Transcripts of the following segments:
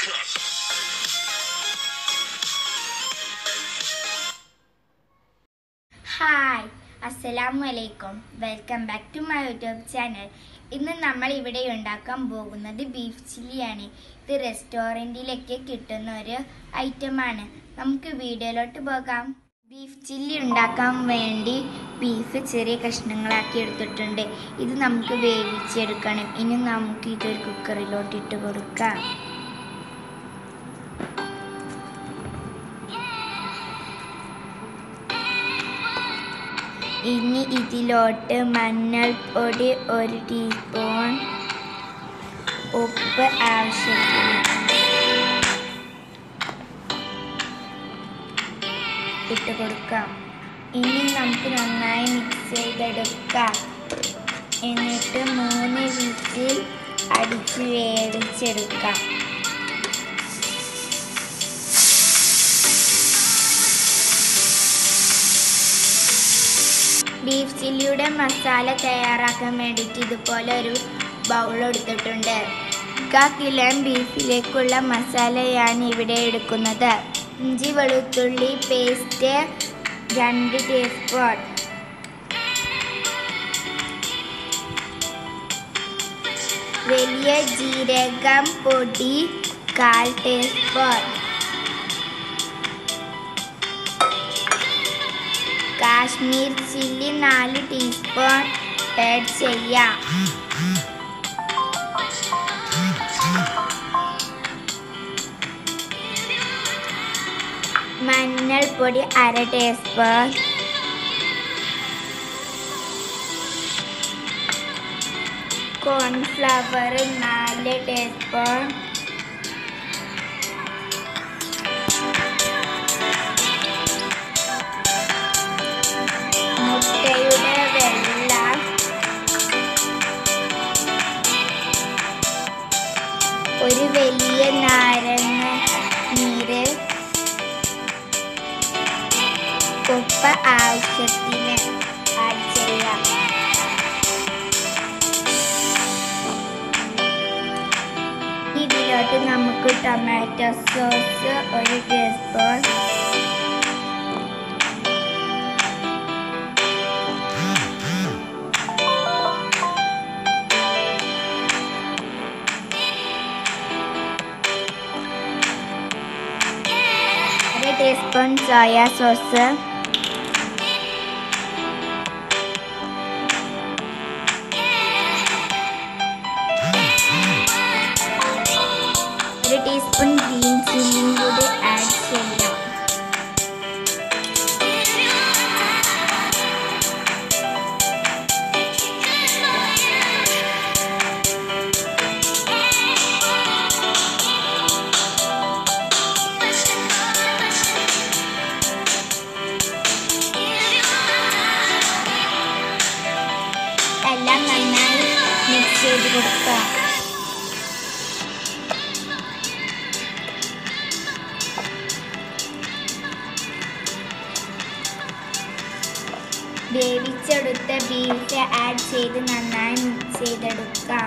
Hi, അസ്സലാമു അലൈക്കും. Welcome back to my YouTube channel. ഇന്ന് നമ്മൾ ഇവിടെ ഉണ്ടാക്കാൻ പോകുന്നത് ബീഫ് ചില്ലിയാണ്. ഇത് റെസ്റ്റോറൻറ്റിലൊക്കെ കിട്ടുന്ന ഒരു ഐറ്റമാണ്. നമുക്ക് വീഡിയോയിലോട്ട് പോകാം. ബീഫ് ചില്ലി ഉണ്ടാക്കാൻ വേണ്ടി ബീഫ് ചെറിയ കഷ്ണങ്ങളാക്കി എടുത്തിട്ടുണ്ട്. ഇത് നമുക്ക് വേവിച്ചെടുക്കണം. ഇനി നമുക്ക് ഇതൊരു കുക്കറിലോട്ട് ഇട്ട് കൊടുക്കാം. ഇനി ഇതിലോട്ട് മഞ്ഞൾപ്പൊടി 1 ടീസ്പൂൺ, ഉപ്പ് ആവശ്യത്തിന് ഇട്ട് കൊടുക്കാം. ഇനി നമുക്ക് നന്നായി മിക്സ് ചെയ്തെടുക്കാം. എന്നിട്ട് 3 വിസിൽ അടിച്ച് വേവിച്ചെടുക്കാം. ബീഫ് ചില്ലിയുടെ മസാല തയ്യാറാക്കാൻ വേണ്ടിയിട്ട് ഇതുപോലെ ഒരു ബൗൾ എടുത്തിട്ടുണ്ട്. 1 കിലോ ബീഫിലേക്കുള്ള മസാലയാണ് ഇവിടെ എടുക്കുന്നത്. ഇഞ്ചി വെളുത്തുള്ളി പേസ്റ്റ് 2 ടീസ്പൂൺ, വലിയ ജീരകം പൊടി 1/4 teaspoon, Kashmir chilli 4 teaspoon add ചെയ്യാം. മഞ്ഞൾപ്പൊടി 1/2 ടീസ്പൂൺ, കോൺഫ്ലവർ 4 ടീസ്പൂൺ, മുട്ടയുടെ വെള്ള, ഒരു വലിയ നാരങ്ങ നീര്, ഉപ്പ് ആവശ്യത്തിന് ആഡ് ചെയ്യാം. ഇതിലോട്ട് നമുക്ക് tomato sauce 1 teaspoon, teaspoon soya sauce, 1 teaspoon green ചില്ലിയും കൂടി ആഡ് ചെയ്യാം. എല്ലാം നന്നായി മിക്സ് ചെയ്ത് കൊടുക്കുക. വേവിച്ചെടുത്ത ബീഫ് ആഡ് ചെയ്ത് നന്നായി മിക്സ് ചെയ്തെടുക്കുക.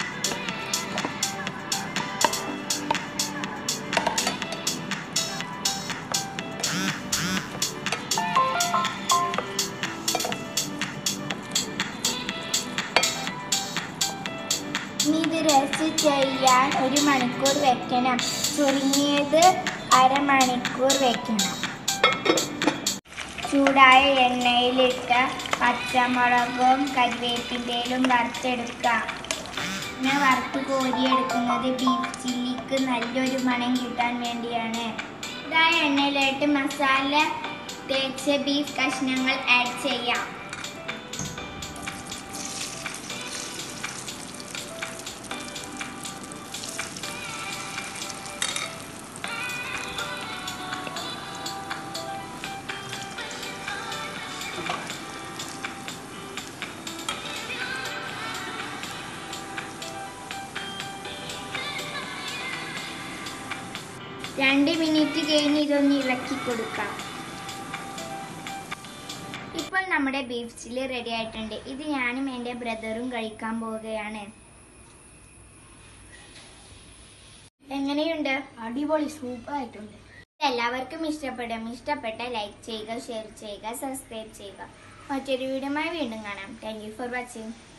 ഇനി ഇത് റെസ്റ്റ് ചെയ്യാൻ 1 മണിക്കൂർ വെക്കണം. ചുരുങ്ങിയത് 1/2 മണിക്കൂർ വെക്കണം. ചൂടായ എണ്ണയിലിട്ട പച്ചമുളകും കരിവേപ്പിൻ്റെലും വറുത്തെടുക്കാം. ഞാൻ വറുത്ത് കോരിയെടുക്കുന്നത് ബീഫ് ചില്ലിക്ക് നല്ലൊരു മണം കിട്ടാൻ വേണ്ടിയാണ്. ചൂടായ എണ്ണയിലിട്ട് മസാല തേച്ച ബീഫ് കഷ്ണങ്ങൾ ആഡ് ചെയ്യാം. രണ്ട് മിനിറ്റ് കഴിഞ്ഞ് ഇതൊന്ന് ഇളക്കി കൊടുക്കാം. ഇപ്പോൾ നമ്മുടെ ബീഫ് ചില്ലി റെഡി ആയിട്ടുണ്ട്. ഇത് ഞാനും എൻ്റെ ബ്രദറും കഴിക്കാൻ പോവുകയാണ്. എങ്ങനെയുണ്ട്? അടിപൊളി, സൂപ്പർ ആയിട്ടുണ്ട്. എല്ലാവർക്കും ഇഷ്ടപ്പെട്ട ലൈക്ക് ചെയ്യുക, ഷെയർ ചെയ്യുക, സബ്സ്ക്രൈബ് ചെയ്യുക. മറ്റൊരു വീഡിയോയുമായി വീണ്ടും കാണാം. Thank you for watching.